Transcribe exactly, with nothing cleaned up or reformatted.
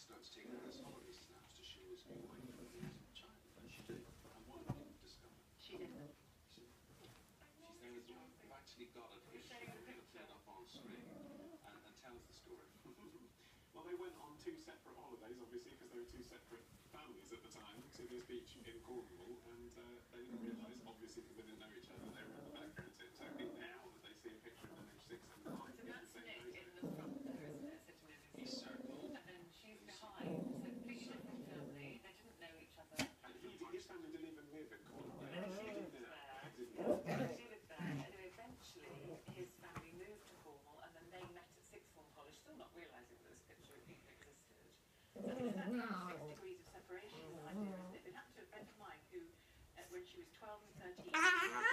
starts taking those holiday snaps to show us being away from the child. And she did. And what did you discover? She didn't. She, she's there as well. We've actually got a picture. We're going to put it up on screen and, and tell us the story. Well, they went on two separate holidays, obviously, because they were two separate families at the time, to this beach in Cornwall, and uh, they didn't realise, obviously, because they didn't know each other, they were at the back of the tip. So I think now that they see a picture of them age six and nine, So that's Nick in the front there, isn't it? Sitting in his He's circled. and she's behind. So completely different family. They didn't know each other. And he, his family didn't even live in Cornwall. Yeah, she They lived didn't there. know. They didn't know. She lived there. Anyway, eventually his family moved to Cornwall, and then they met at sixth form college, still not realising that this picture even existed. So it's that six degrees of separation idea, isn't it? It happened to a friend of mine who, uh, when she was twelve and thirteen,